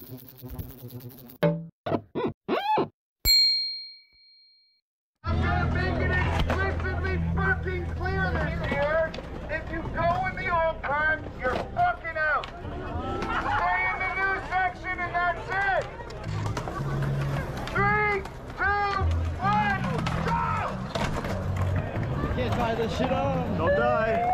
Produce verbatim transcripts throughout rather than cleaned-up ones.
I'm gonna make it explicitly fucking clear this year. If you go in the old part, you're fucking out. Stay in the new section and that's it. Three, two, one, go! Can't tie this shit on. Don't die.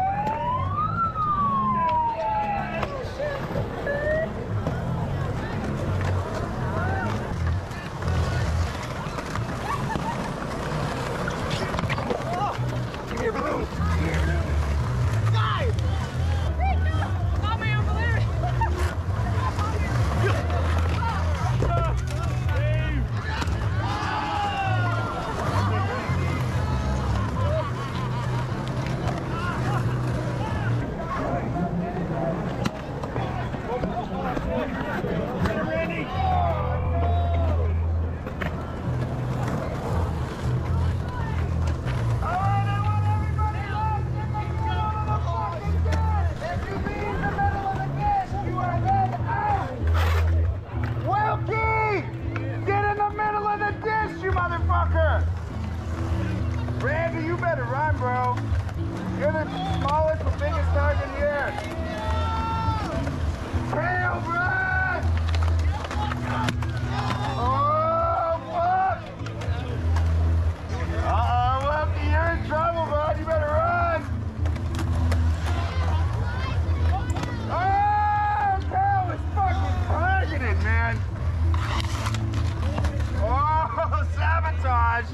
Randy, you better run, bro. You're the smallest but biggest dog in here. Tail, run! Oh, fuck! Uh-oh, Wilkie, you're in trouble, bud. You better run. Oh, Tail is fucking targeted, man. Oh, sabotage.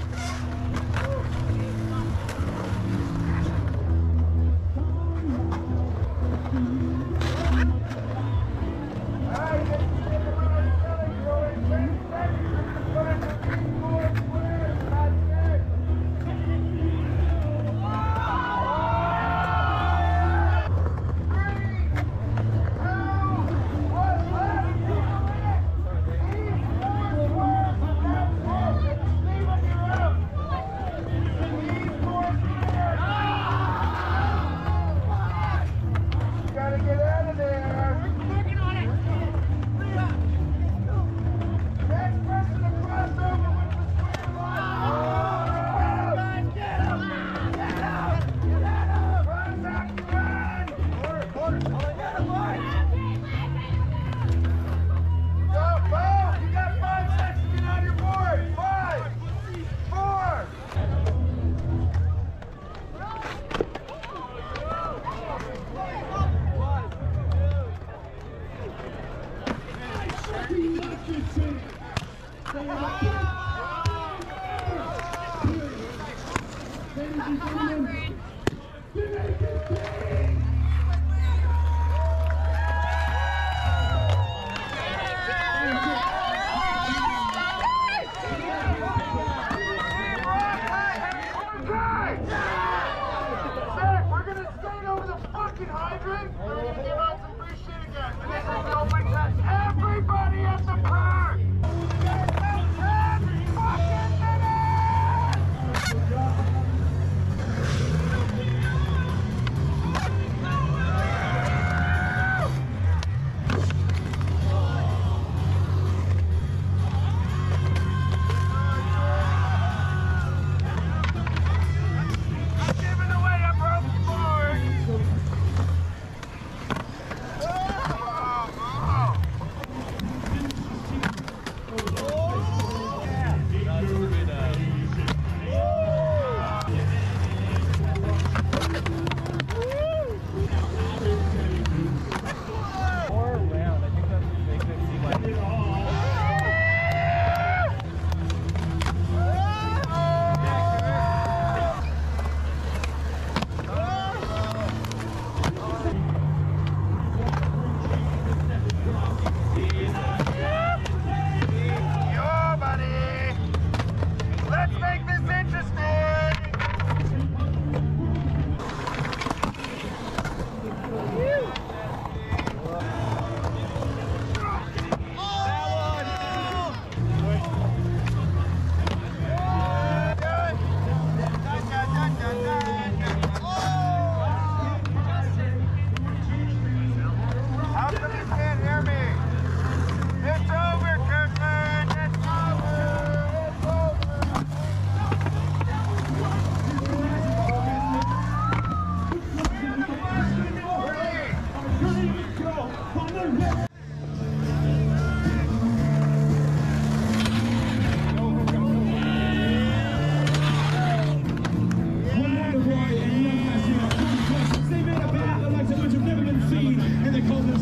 Hydrant, we're gonna give out some free shit again. And this is open to everybody at the park. Get out every fucking minute!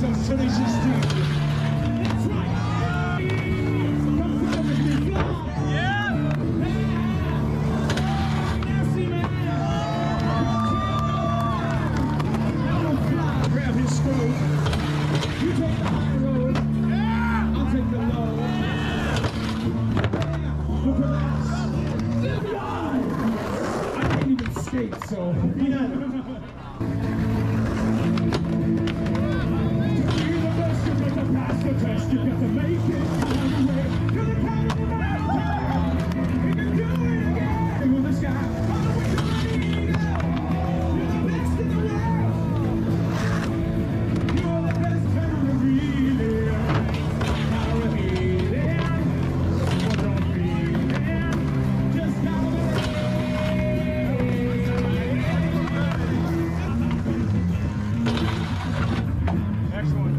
those tenacious teeth. That's right. Come fly with me, fly. Yeah. Now see me. Now don't fly, grab his stroke. You take the high road. Yeah. I'll take the low. Look at that. I can't even skate, so yeah. Pass the test, you got to make it all the way to the top of the mountain. You can do it again with the sky. All the way to the eagle. You're the best in the world. You're the best ever revealing. How to beat it. What don't beat it. Just how to excellent.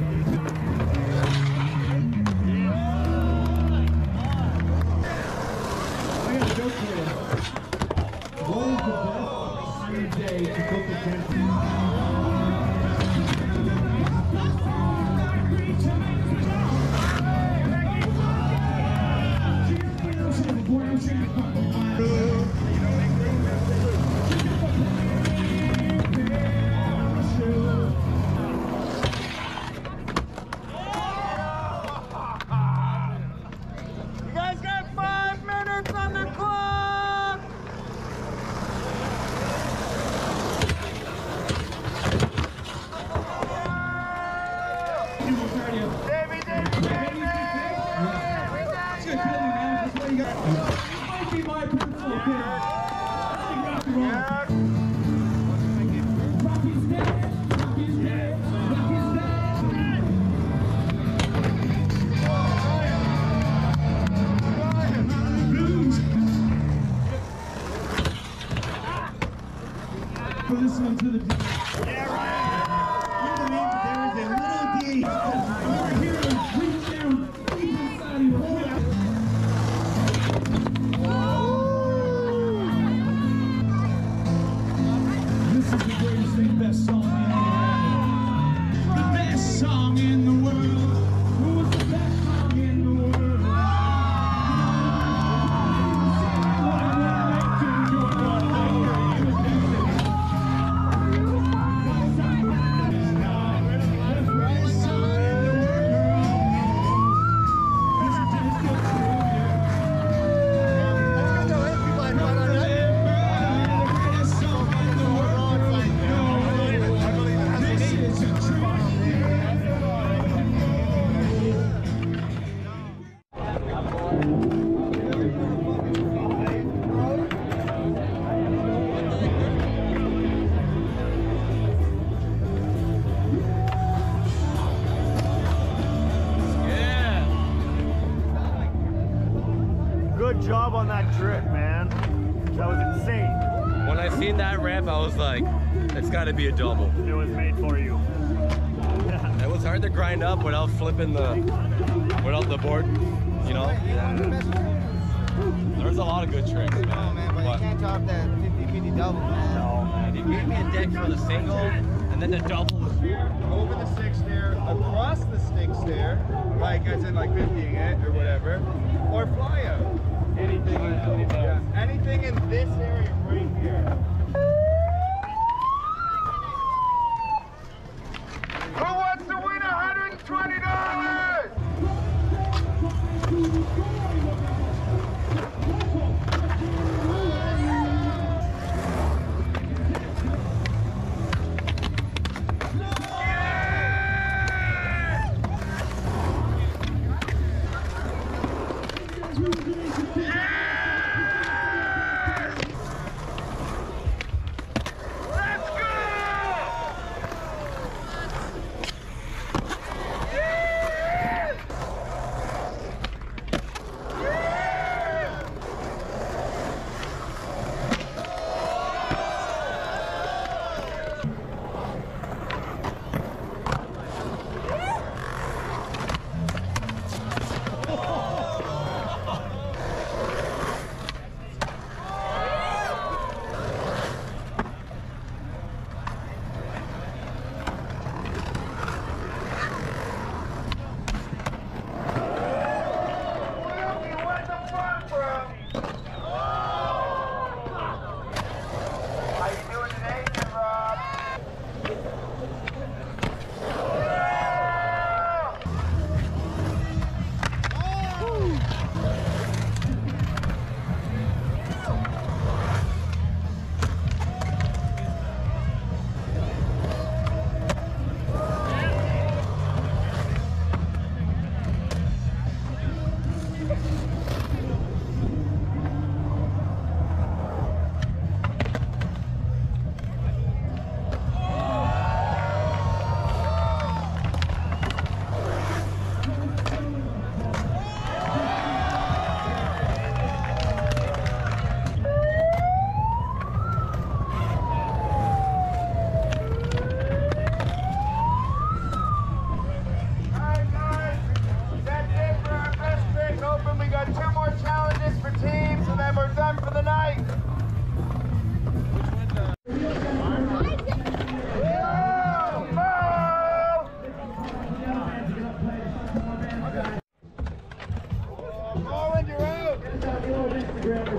For listening to the D. Yeah, right. You believe that there is a little D. We're here to reach down deep inside your heart. This is the greatest thing, best song in the world. The best song in the world. Who was the best song in the world? Good job on that trip, man. That was insane. When I seen that ramp, I was like, it's got to be a double. It was made for you. It was hard to grind up without flipping the, without the board, you know? There's a lot of good tricks, man. Oh, man, but, but you can't top that fifty fifty double, man. No, man. He gave me a deck for the single, and then the double was over the stick stair, across the stick stair, like as in like fiftying it or whatever, or fly out. Anything, in, yeah, anything in this area right here. Who wants to win one hundred twenty dollars?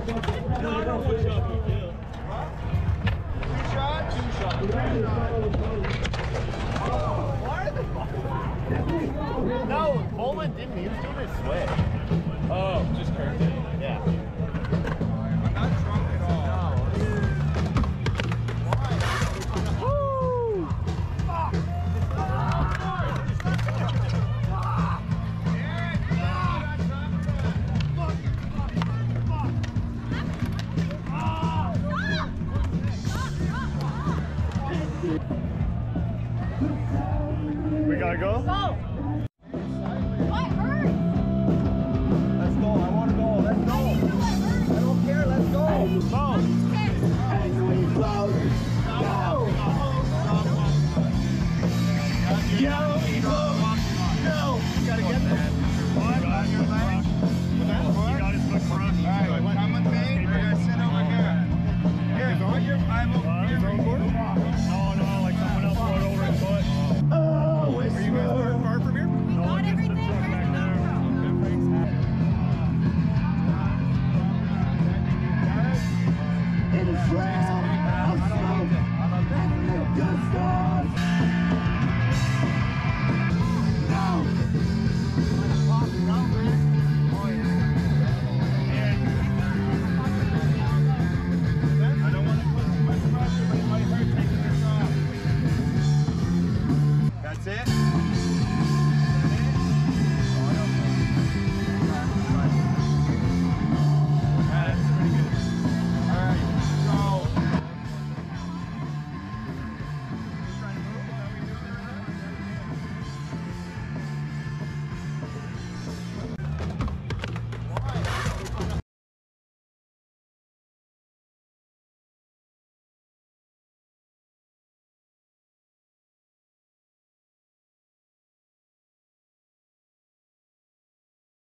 shots? Two shots. No, Poland didn't. He was doing it sway. Oh, just curved it. Yeah.